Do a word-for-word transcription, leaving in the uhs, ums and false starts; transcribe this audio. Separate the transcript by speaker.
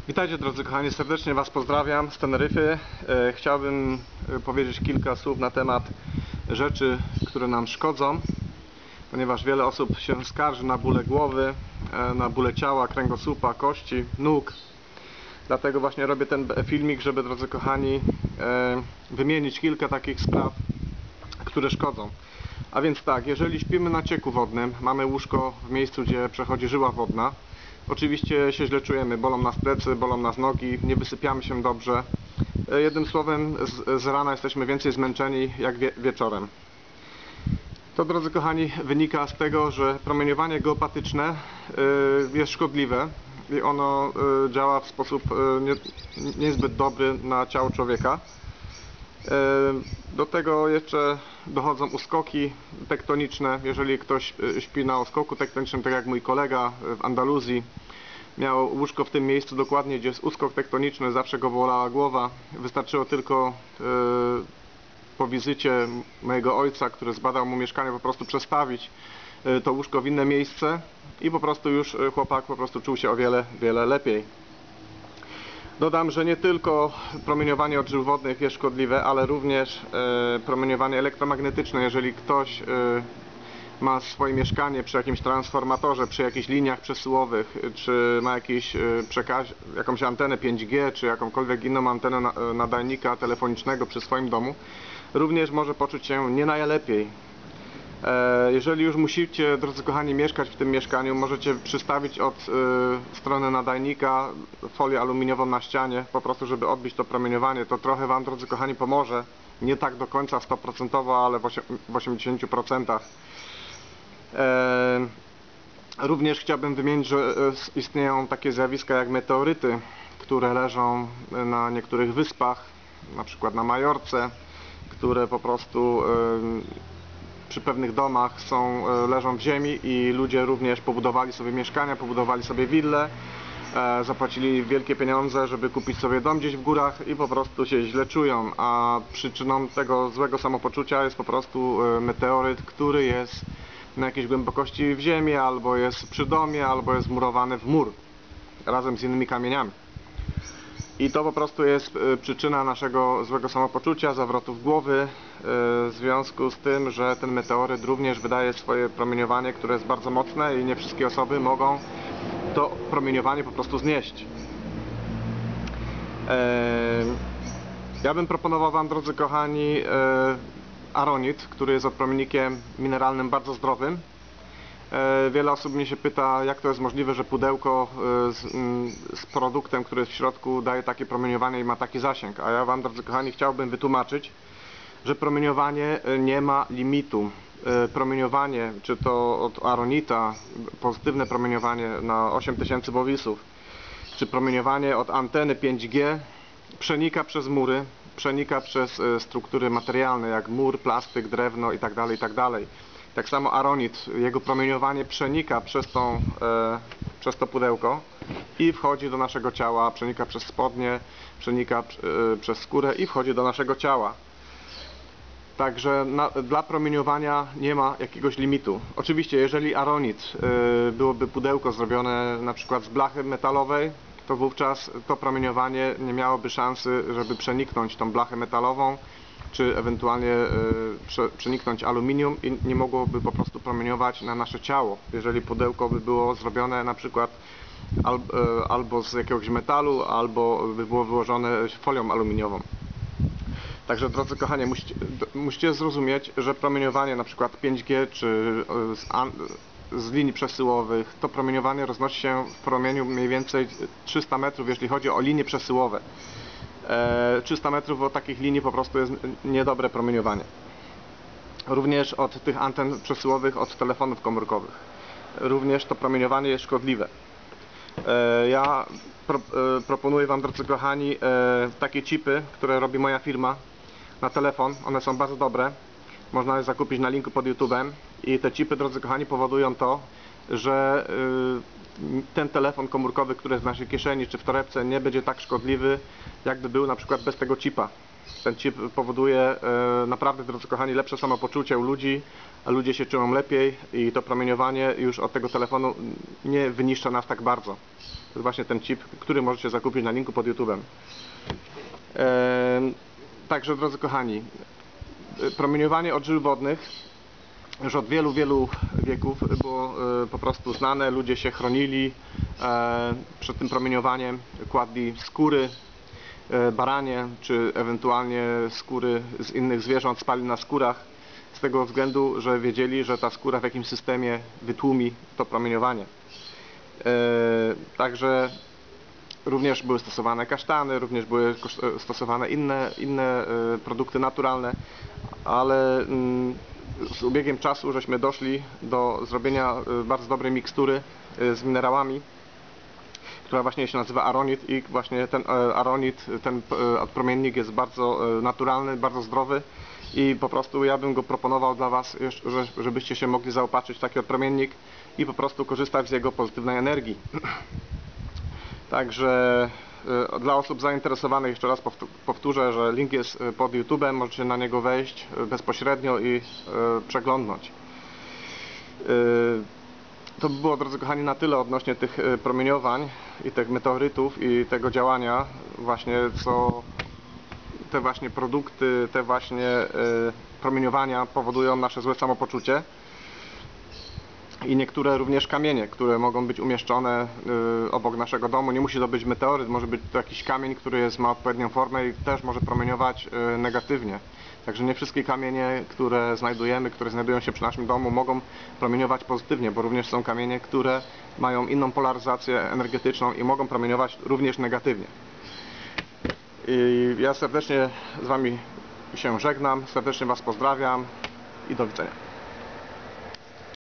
Speaker 1: Witajcie drodzy kochani, serdecznie Was pozdrawiam z Teneryfy. E, chciałbym powiedzieć kilka słów na temat rzeczy, które nam szkodzą, ponieważ wiele osób się skarży na bóle głowy, e, na bóle ciała, kręgosłupa, kości, nóg. Dlatego właśnie robię ten filmik, żeby drodzy kochani e, wymienić kilka takich spraw, które szkodzą. A więc tak, jeżeli śpimy na cieku wodnym, mamy łóżko w miejscu, gdzie przechodzi żyła wodna, oczywiście się źle czujemy, bolą nas plecy, bolą nas nogi, nie wysypiamy się dobrze. Jednym słowem, z, z rana jesteśmy więcej zmęczeni jak wie, wieczorem. To, drodzy kochani, wynika z tego, że promieniowanie geopatyczne y, jest szkodliwe i ono y, działa w sposób y, nie, niezbyt dobry na ciało człowieka. Do tego jeszcze dochodzą uskoki tektoniczne. Jeżeli ktoś śpi na uskoku tektonicznym, tak jak mój kolega w Andaluzji, miał łóżko w tym miejscu dokładnie, gdzie jest uskok tektoniczny, zawsze go bolała głowa. Wystarczyło tylko po wizycie mojego ojca, który zbadał mu mieszkanie, po prostu przestawić to łóżko w inne miejsce i po prostu już chłopak po prostu czuł się o wiele, wiele lepiej. Dodam, że nie tylko promieniowanie od żył wodnych jest szkodliwe, ale również e, promieniowanie elektromagnetyczne. Jeżeli ktoś e, ma swoje mieszkanie przy jakimś transformatorze, przy jakichś liniach przesyłowych, czy ma jakiś, e, przekaz, jakąś antenę pięć G, czy jakąkolwiek inną antenę na, nadajnika telefonicznego przy swoim domu, również może poczuć się nie najlepiej. Jeżeli już musicie, drodzy kochani, mieszkać w tym mieszkaniu, możecie przystawić od y, strony nadajnika folię aluminiową na ścianie, po prostu żeby odbić to promieniowanie. To trochę Wam, drodzy kochani, pomoże. Nie tak do końca sto procent, ale w osiemdziesięciu procentach. E, również chciałbym wymienić, że istnieją takie zjawiska jak meteoryty, które leżą na niektórych wyspach, na przykład na Majorce, które po prostu y, przy pewnych domach są, leżą w ziemi i ludzie również pobudowali sobie mieszkania, pobudowali sobie wille, e, zapłacili wielkie pieniądze, żeby kupić sobie dom gdzieś w górach i po prostu się źle czują, a przyczyną tego złego samopoczucia jest po prostu meteoryt, który jest na jakiejś głębokości w ziemi, albo jest przy domie, albo jest wmurowany w mur razem z innymi kamieniami. I to po prostu jest przyczyna naszego złego samopoczucia, zawrotów głowy, w związku z tym, że ten meteoryt również wydaje swoje promieniowanie, które jest bardzo mocne i nie wszystkie osoby mogą to promieniowanie po prostu znieść. Ja bym proponował Wam, drodzy kochani, aronit, który jest odpromiennikiem mineralnym bardzo zdrowym. Wiele osób mnie się pyta, jak to jest możliwe, że pudełko z, z produktem, który jest w środku, daje takie promieniowanie i ma taki zasięg. A ja Wam, drodzy kochani, chciałbym wytłumaczyć, że promieniowanie nie ma limitu. Promieniowanie, czy to od aronita, pozytywne promieniowanie na osiem tysięcy bowisów, czy promieniowanie od anteny pięć G przenika przez mury, przenika przez struktury materialne, jak mur, plastyk, drewno itd., itd. Tak samo aronit, jego promieniowanie przenika przez, tą, e, przez to pudełko i wchodzi do naszego ciała, przenika przez spodnie, przenika e, przez skórę i wchodzi do naszego ciała. Także na, dla promieniowania nie ma jakiegoś limitu. Oczywiście, jeżeli aronit e, byłoby pudełko zrobione na przykład z blachy metalowej, to wówczas to promieniowanie nie miałoby szansy, żeby przeniknąć tą blachę metalową, czy ewentualnie y, przeniknąć aluminium i nie mogłoby po prostu promieniować na nasze ciało, jeżeli pudełko by było zrobione na przykład al, y, albo z jakiegoś metalu, albo by było wyłożone folią aluminiową. Także, drodzy kochani, musicie, musicie zrozumieć, że promieniowanie na przykład pięć G czy z, an, z linii przesyłowych, to promieniowanie roznosi się w promieniu mniej więcej trzysta metrów, jeśli chodzi o linie przesyłowe. trzysta metrów od takich linii po prostu jest niedobre promieniowanie. Również od tych anten przesyłowych, od telefonów komórkowych. Również to promieniowanie jest szkodliwe. Ja pro, proponuję Wam, drodzy kochani, takie chipy, które robi moja firma na telefon. One są bardzo dobre. Można je zakupić na linku pod YouTube'em. I te chipy, drodzy kochani, powodują to, że ten telefon komórkowy, który jest w naszej kieszeni czy w torebce, nie będzie tak szkodliwy, jakby był na przykład bez tego chipa. Ten chip powoduje e, naprawdę, drodzy kochani, lepsze samopoczucie u ludzi, a ludzie się czują lepiej i to promieniowanie już od tego telefonu nie wyniszcza nas tak bardzo. To jest właśnie ten chip, który możecie zakupić na linku pod YouTube'em. E, także, drodzy kochani, promieniowanie od żył wodnych już od wielu, wielu wieków było e, po prostu znane. Ludzie się chronili e, przed tym promieniowaniem, kładli skóry e, baranie, czy ewentualnie skóry z innych zwierząt spali na skórach, z tego względu, że wiedzieli, że ta skóra w jakimś systemie wytłumi to promieniowanie. E, także również były stosowane kasztany, również były stosowane inne, inne e, produkty naturalne, ale mm, z ubiegiem czasu żeśmy doszli do zrobienia bardzo dobrej mikstury z minerałami, która właśnie się nazywa aronit, i właśnie ten aronit, ten odpromiennik jest bardzo naturalny, bardzo zdrowy i po prostu ja bym go proponował dla Was, żebyście się mogli zaopatrzyć w taki odpromiennik i po prostu korzystać z jego pozytywnej energii. Także dla osób zainteresowanych, jeszcze raz powtórzę, że link jest pod YouTube'em, możecie na niego wejść bezpośrednio i przeglądnąć. To by było, drodzy kochani, na tyle odnośnie tych promieniowań i tych meteorytów i tego działania, właśnie co te właśnie produkty, te właśnie promieniowania powodują nasze złe samopoczucie. I niektóre również kamienie, które mogą być umieszczone y, obok naszego domu. Nie musi to być meteoryt, może być to jakiś kamień, który jest, ma odpowiednią formę i też może promieniować y, negatywnie. Także nie wszystkie kamienie, które znajdujemy, które znajdują się przy naszym domu, mogą promieniować pozytywnie, bo również są kamienie, które mają inną polaryzację energetyczną i mogą promieniować również negatywnie. I ja serdecznie z Wami się żegnam, serdecznie Was pozdrawiam i do widzenia.